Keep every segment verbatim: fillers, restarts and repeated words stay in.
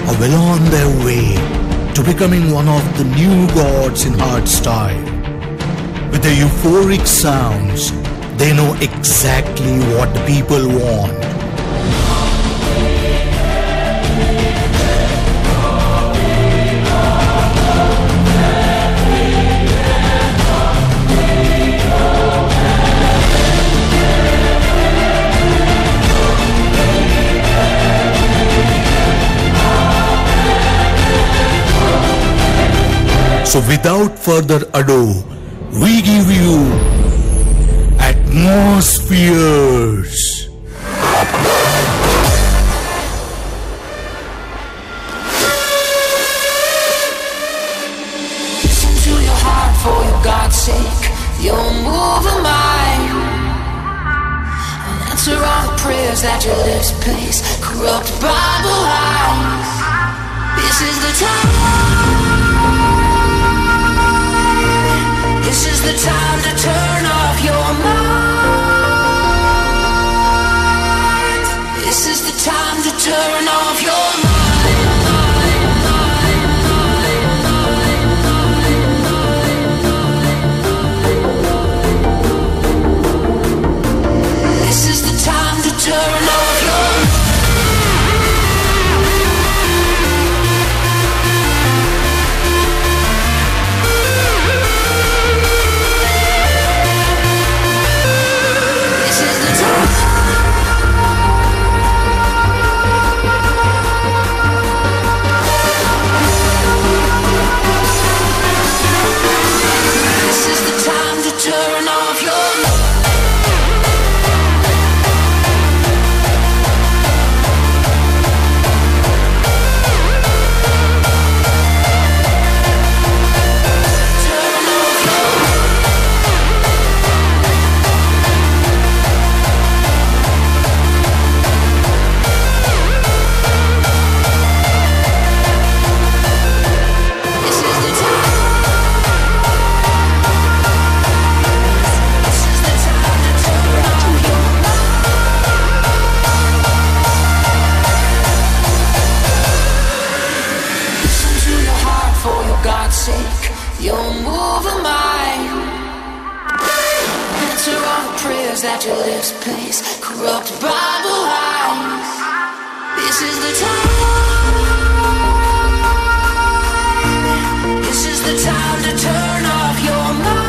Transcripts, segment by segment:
are well on their way to becoming one of the new gods in hardstyle. With their euphoric sounds, they know exactly what the people want. So without further ado, we give you Atmospheres. Listen to your heart for your God's sake. You'll move a mind and answer all the prayers that your lips place. Corrupt Bible lies. This is the time. This is the time to turn off your mind. This is the time to turn off your mind. This is the time to turn off your mind. That your lips place corrupt Bible lies. This is the time. This is the time to turn off your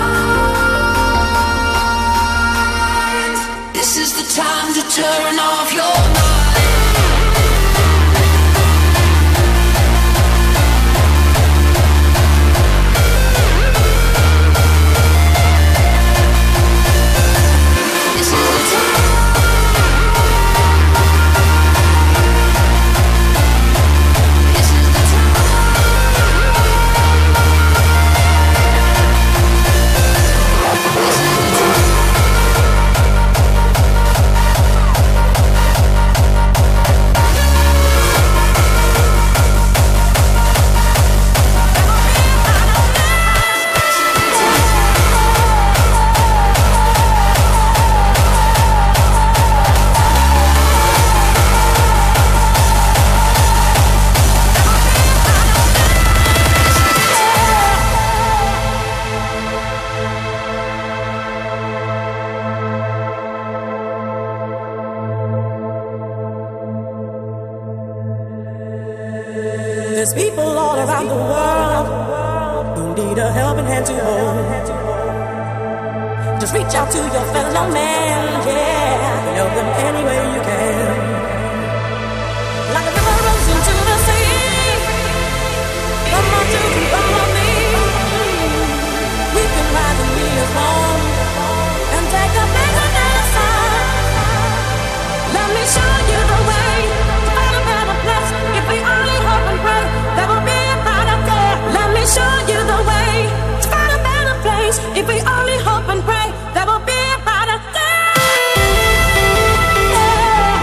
mind. This is the time to turn off your mind. There's people all around the world who need a helping hand to hold. Just reach out to your fellow man, yeah, help them any way you can. Like a river runs into the sea, come on to follow me. We can rise and be as one and take a bigger medicine. Let me show you the way to find a better place. If we only hope and pray, there will be a brighter day. Let me show you the way to find a better place. If we only hope and pray, there will be a brighter day. Yeah.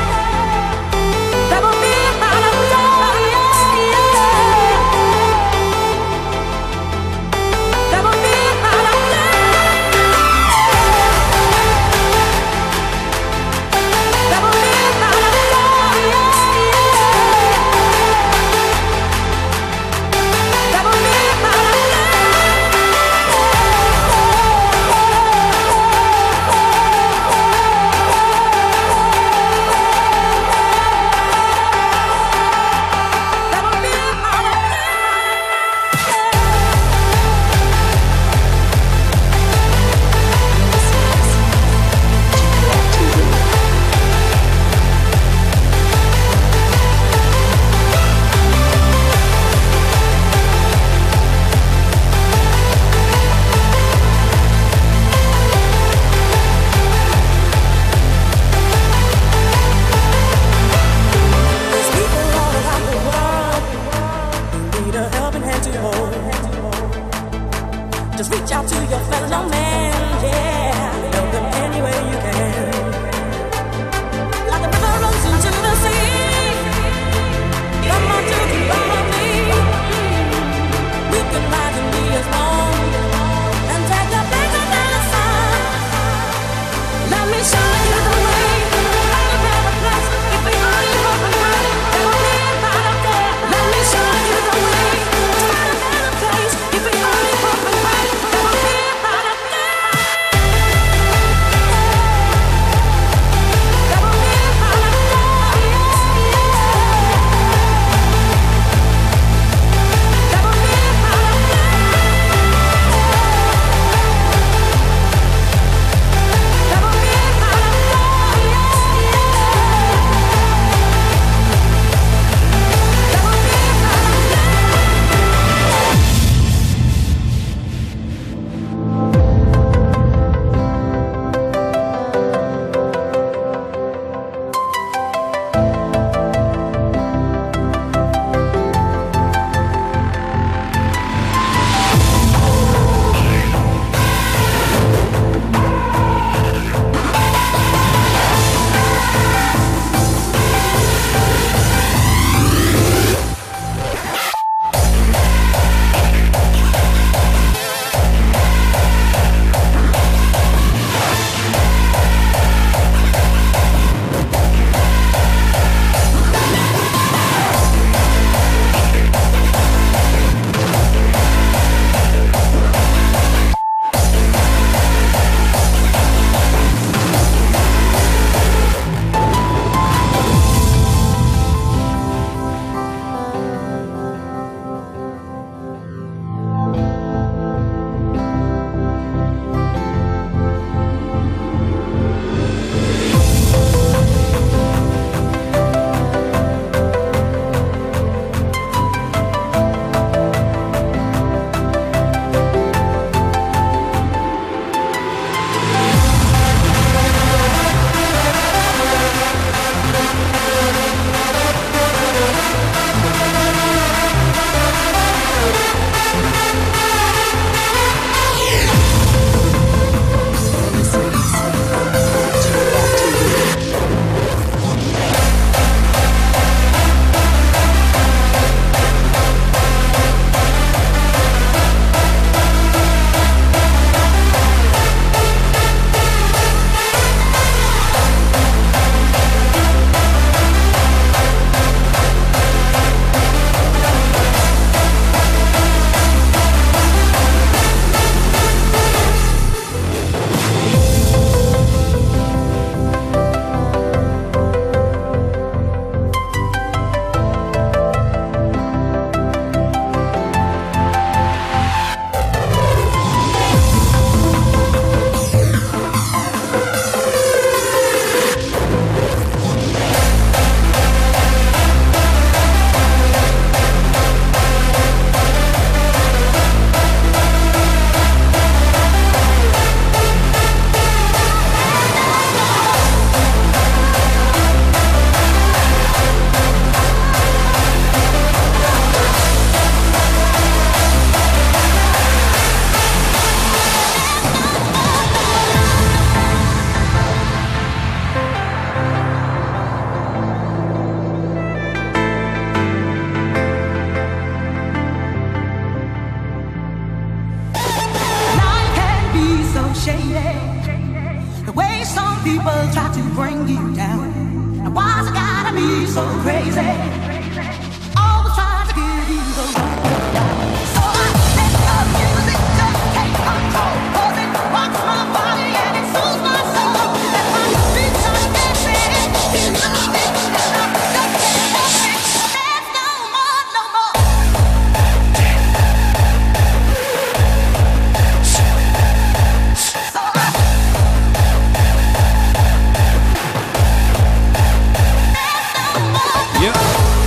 reach out to your fellow man, yeah. Help them any way you can. Like a river runs into the sea, come on to the bottom of me. We can rise and be as long and take the place of the sun. Let me show you the way. I can have a place if we only open wide. There will be a part of there. Let me show you the way. I can have a place if we only open wide. There will be a part of there. There will be a part of there. There will be a part of there. There will be a part of Yeah.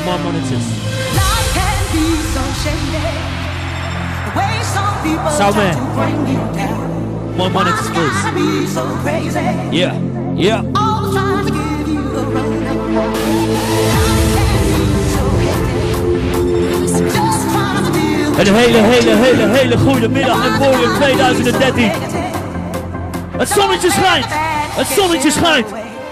more monitors. Life can be so shady. The way some people Sound try man. to bring you down. More monitors, Why please. gotta be so crazy? Yeah, yeah. All trying to give you the run. Life can be so hectic. Just trying to deal with Een hele, hele, hele, hele goede middag en Emporium twintig dertien. Het zonnetje schijnt. Het zonnetje schijnt.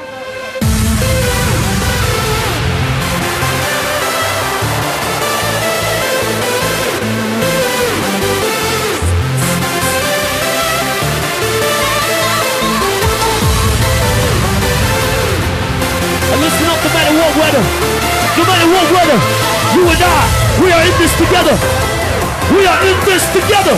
And listen up, no matter what weather, no matter what weather, you and I, we are in this together. We are in this together.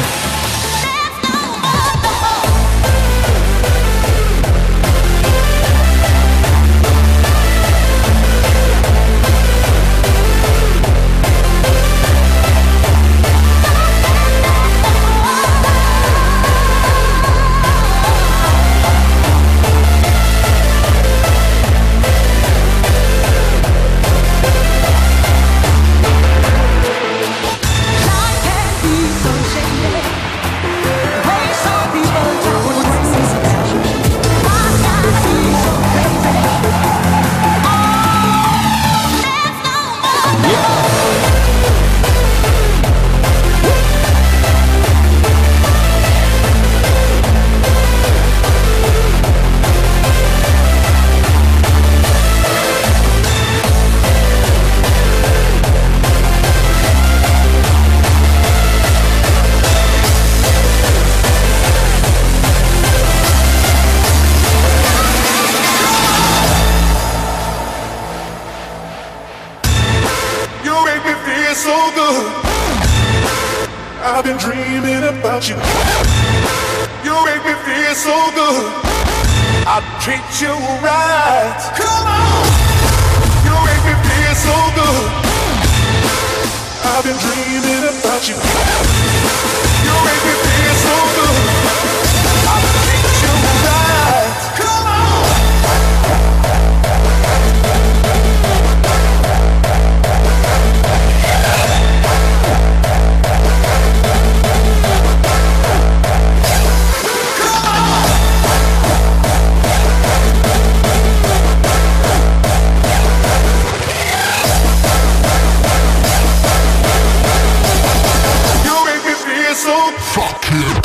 I've been dreaming about you. You make me feel so good. I treat you right. Come on. You make me feel so good. I've been dreaming about you. You make me feel so good. I treat you right. Come on. So fuck it.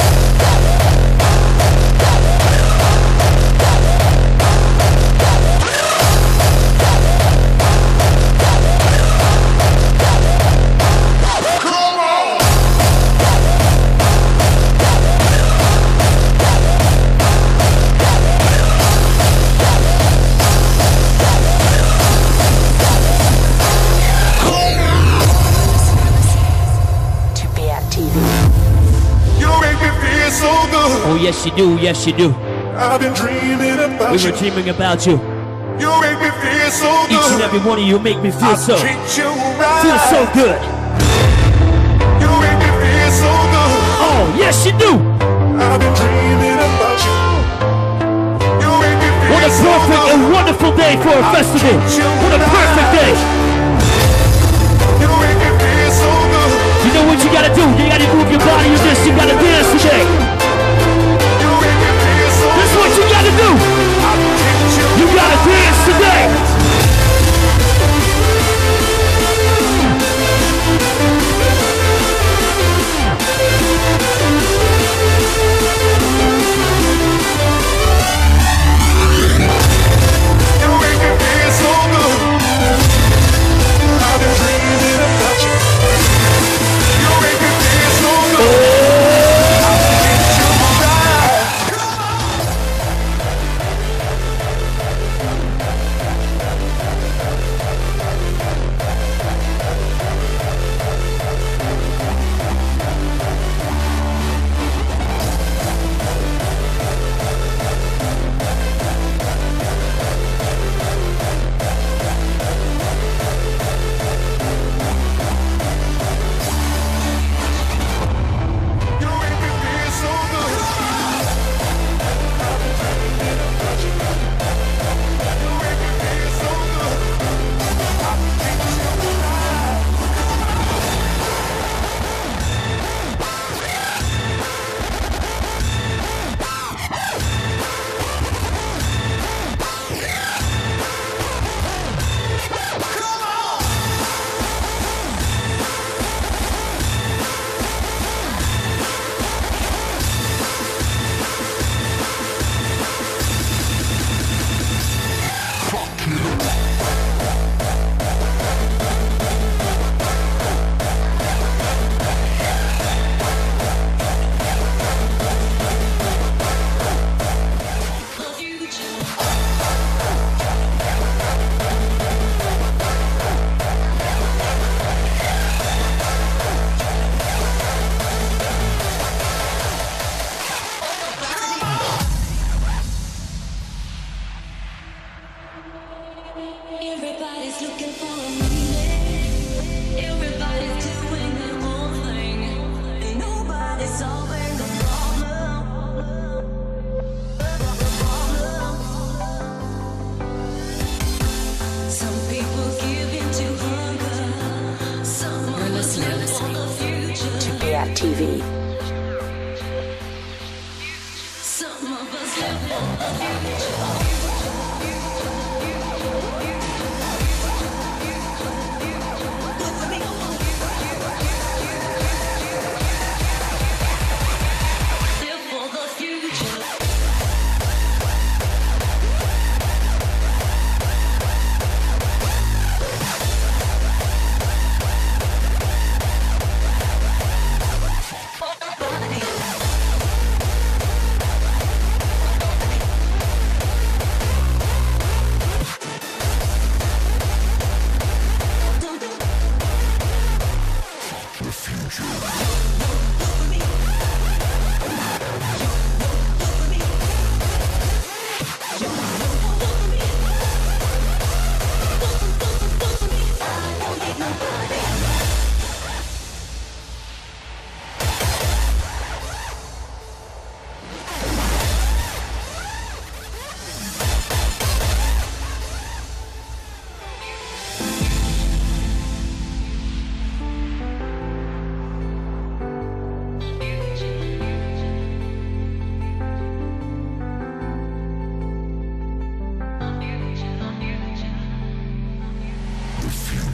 Oh yes you do, yes you do. I've been dreaming about we you. were dreaming about you. You make me feel so good. Each and every one of you make me feel I so treat you right. feel so good. You make me feel so good. Oh yes you do. I've been dreaming about you. You make me feel What a so perfect good. and wonderful day for a festival. What a perfect day. You make me feel so good. You know what you gotta do? You gotta move your body in this. You gotta dance today. You make me feel so That's good. what you gotta do. I treat you You gotta dance today. You make me feel so good. I've been dreaming about you. You make me feel so good. I treat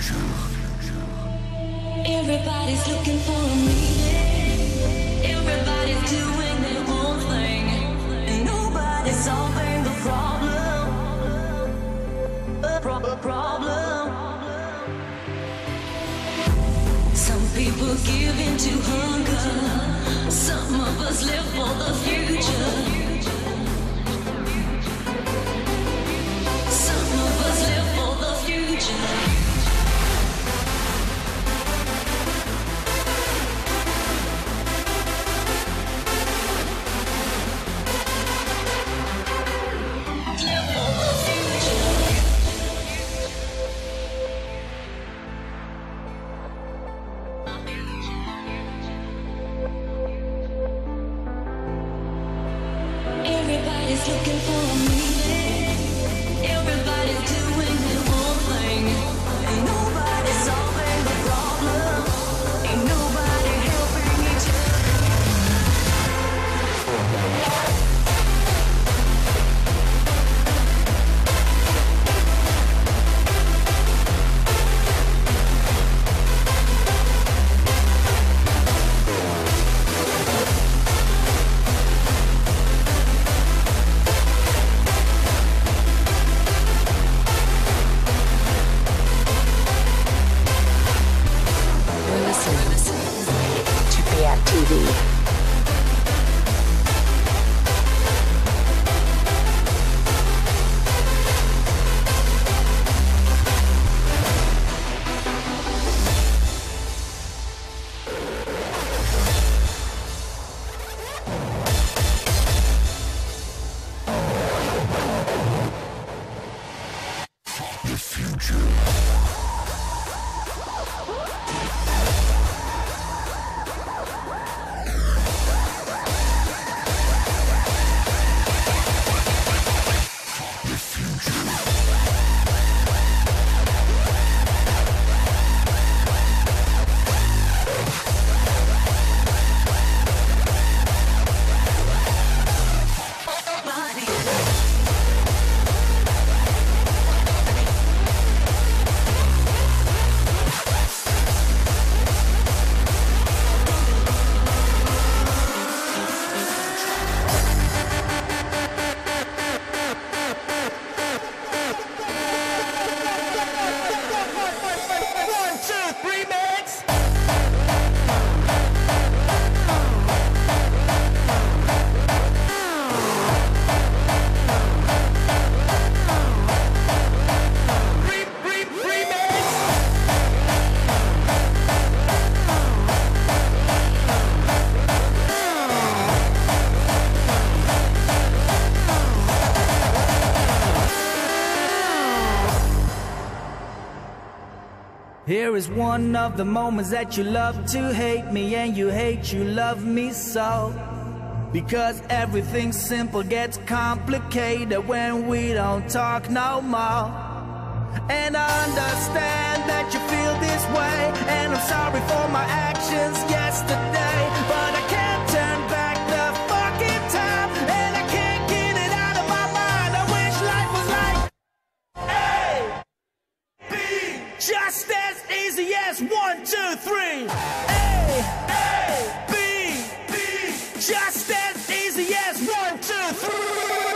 Everybody's looking for a meaning. Everybody's doing their own thing, and nobody's solving the problem. A pro- problem. Some people give in to hunger. Some of us live for the future. Some of us live for the future. Everybody's looking for a meaning. Everybody's doing their own thing, and nobody's solving the problem. Ain't nobody helping each T V. Here is one of the moments that you love to hate me, and you hate you love me so. Because everything simple gets complicated when we don't talk no more. And I understand that you feel this way, and I'm sorry for my actions yesterday, but I can't turn back the fucking time, and I can't get it out of my mind. I wish life was like A, B, just as easy as one, two, three. A, A, B, B, just as easy as one, two, three.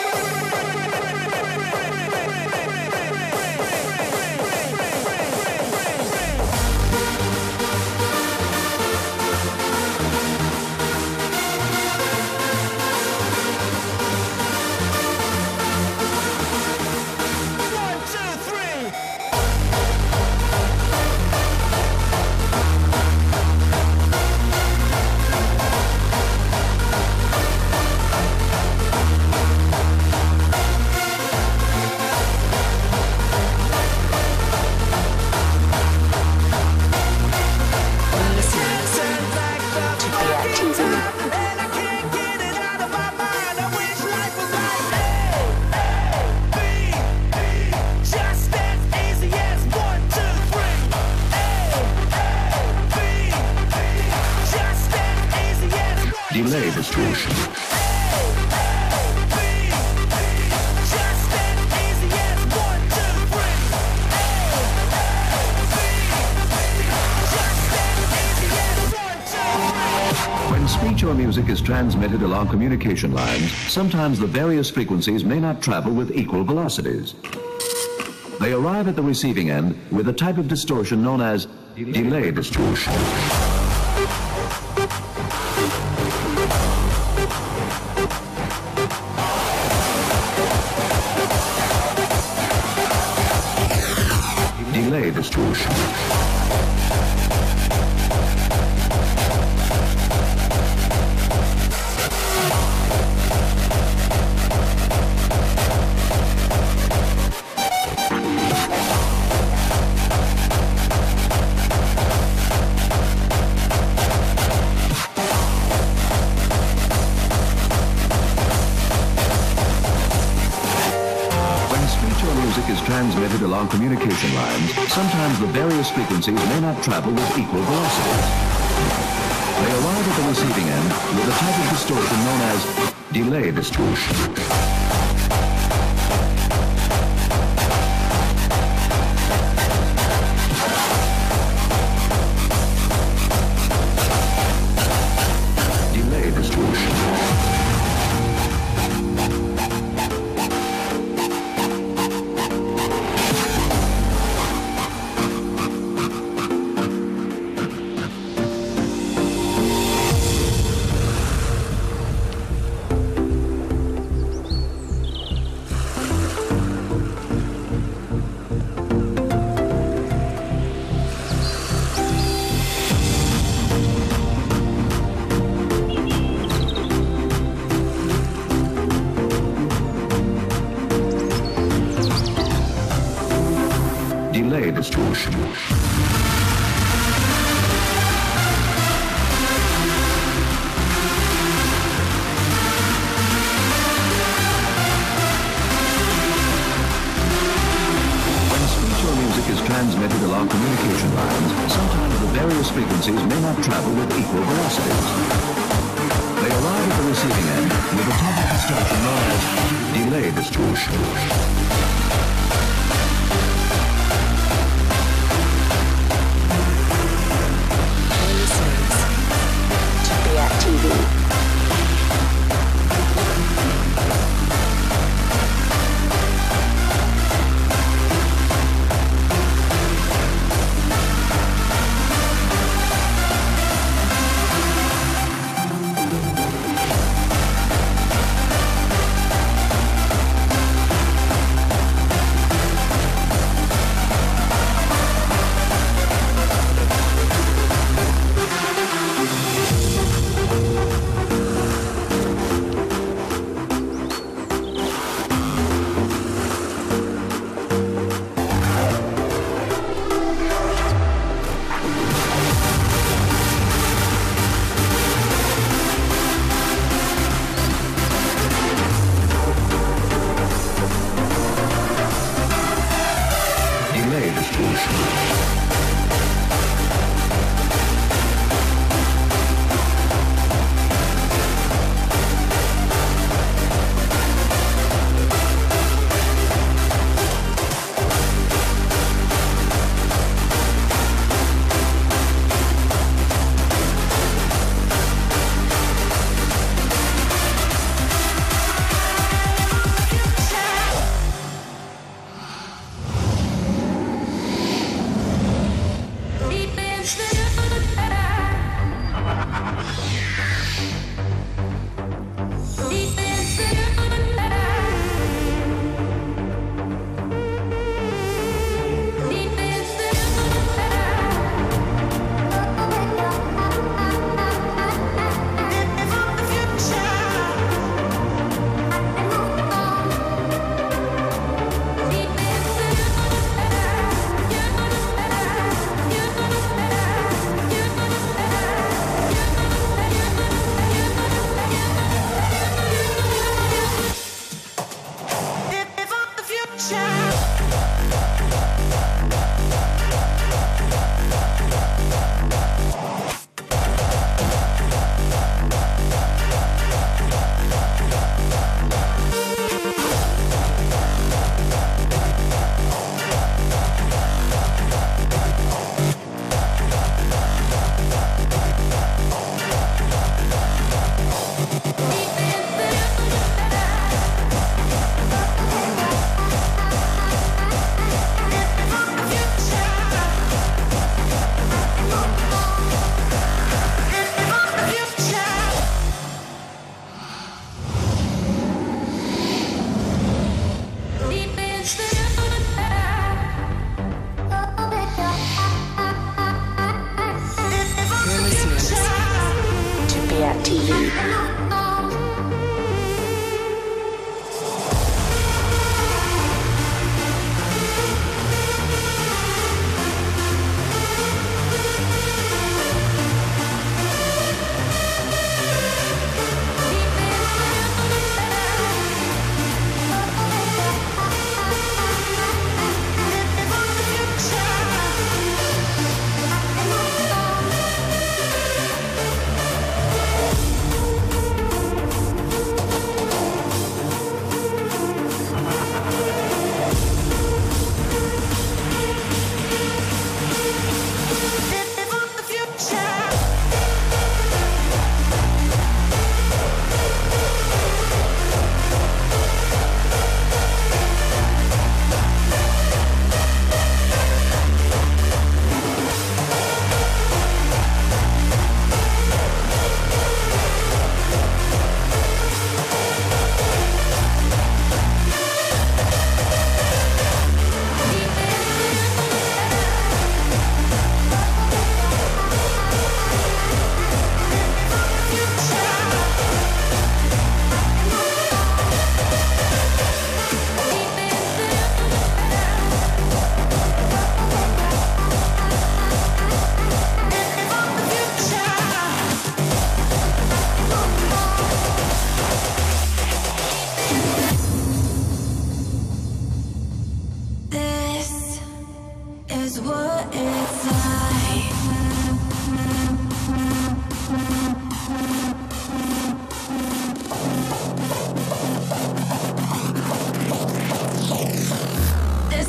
Delay distortion. Just as easy as one, two, three. A, A, B, music is transmitted along communication lines, sometimes the various frequencies may not travel with equal velocities. They arrive at the receiving end with a type of distortion known as delay distortion. Delay distortion. Transmitted along communication lines, sometimes the various frequencies may not travel with equal velocities. They arrive at the receiving end with a type of distortion known as delay distortion. Delay distortion. Delay distortion. Is transmitted along communication lines, sometimes the various frequencies may not travel with equal velocities. They arrive at the receiving end with a type of distortion known as delay distortion. T V.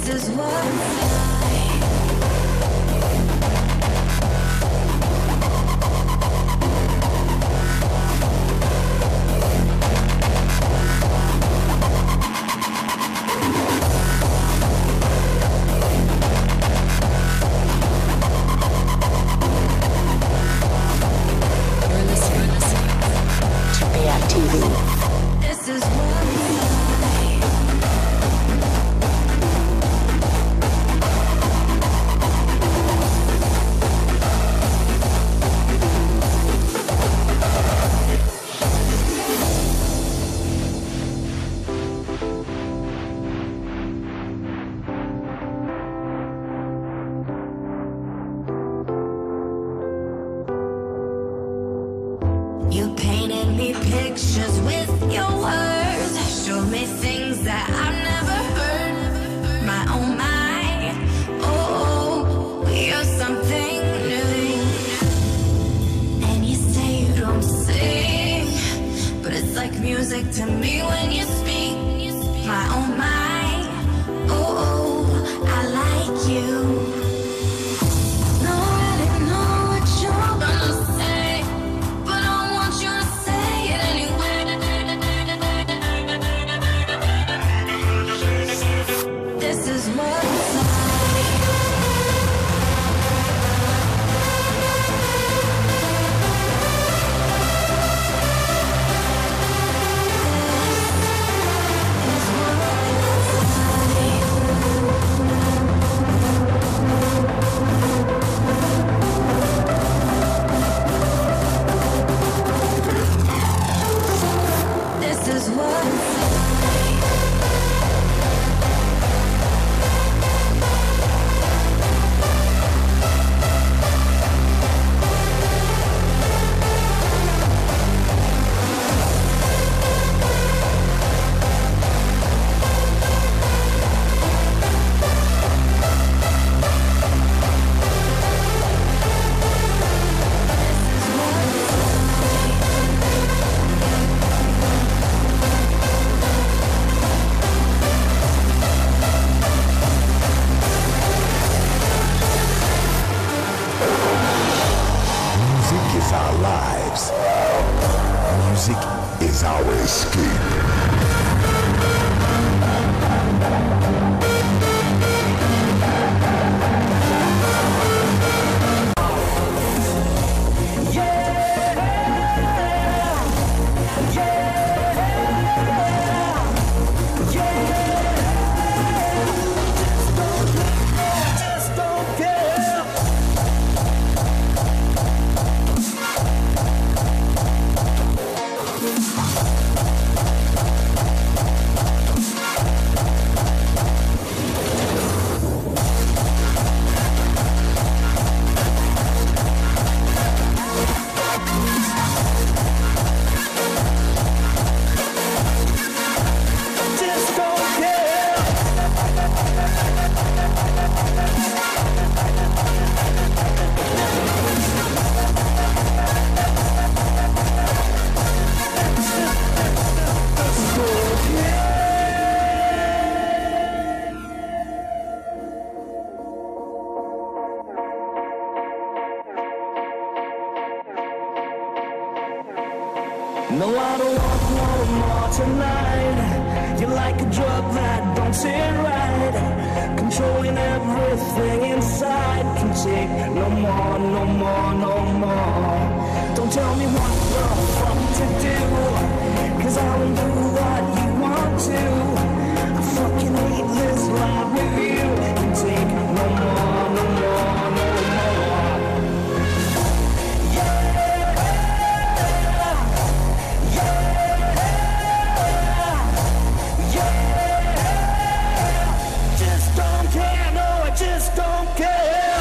is what this is what you painted me pictures with your words, showed me things that I've never heard. My oh my, oh, you're something new. And you say you don't sing, but it's like music to me when you speak. My oh my, oh, I like you. Don't really know what you're gonna say, but I want you to say it anyway. This is what it's like. This is what This is what Music is our lives. Music is our escape. No, I don't want no more tonight. You're like a drug that don't sit right, controlling everything inside. Can take no more, no more, no more. Don't tell me what the fuck to do, cause I won't do what you want to. I fucking hate this life with you. Can take no more, no more, no more. Just don't care.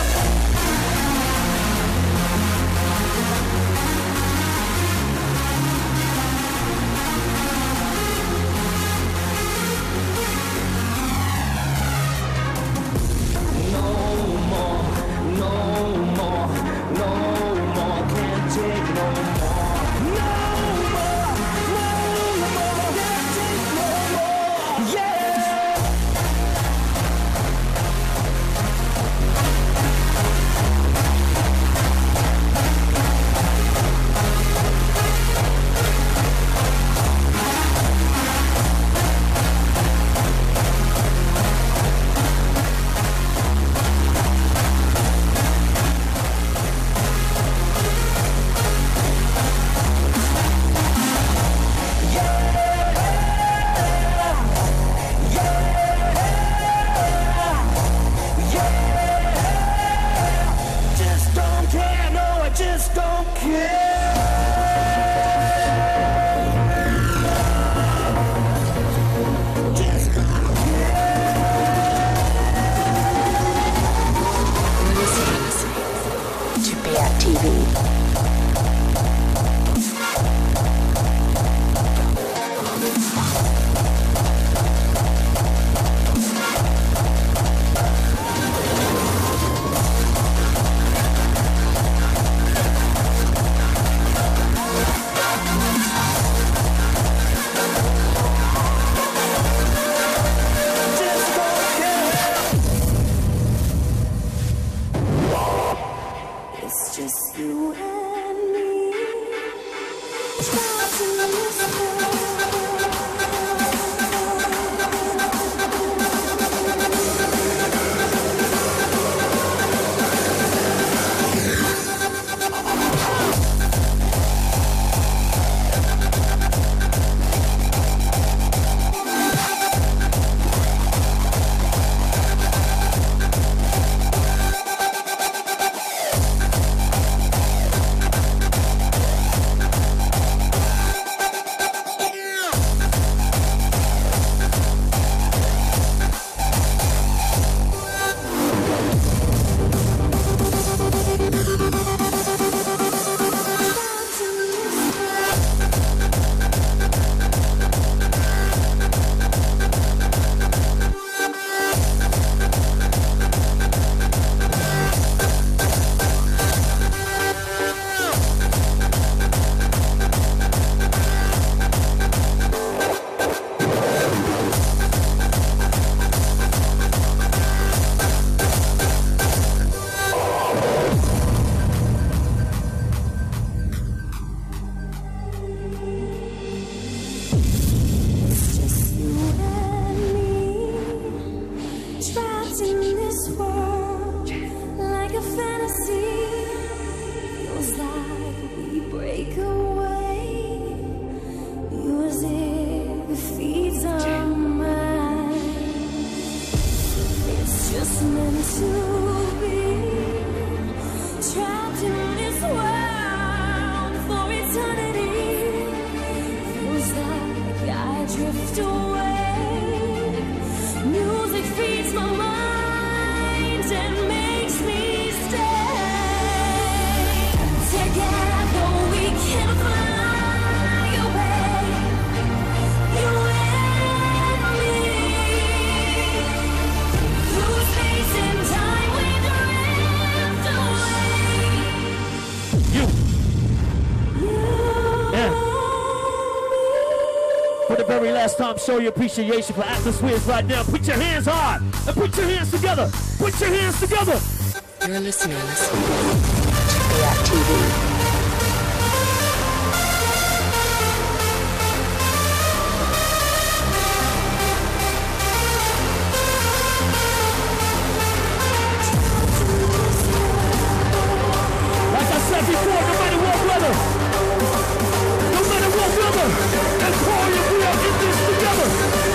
to be trapped in this world for eternity. Feels like I drift away. Music feeds my mind and makes me stay. Together we can fly away. You and me. Through space and time we drift away. You. You Yeah. For the very last time, show your appreciation for Atmospheres right now. Put your hands high and put your hands together. Put your hands together. You're listening to React T V. Like I said before, no matter what weather, no matter what weather, and call you, we are in this together.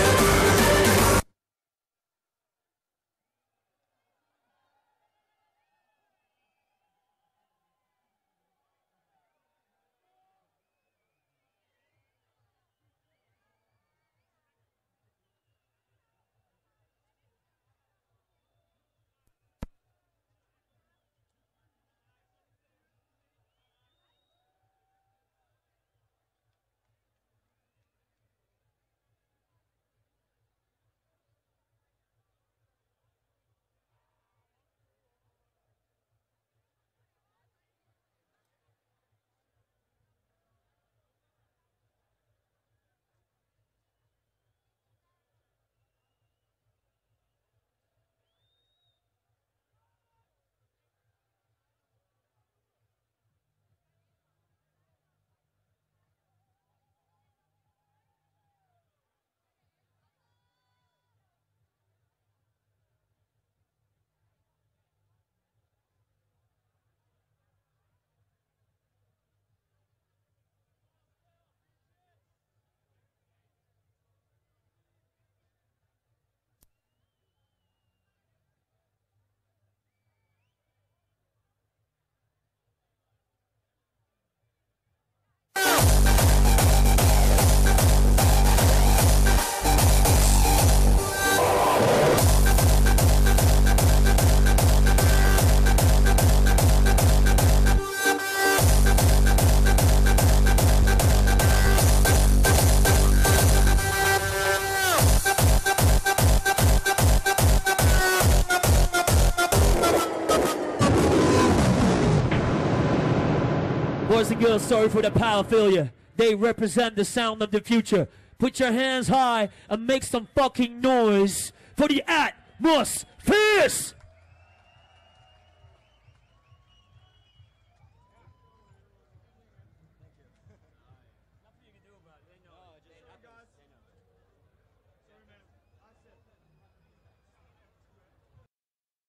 Boys and girls, sorry for the power failure. They represent the sound of the future. Put your hands high and make some fucking noise for the Atmospheres!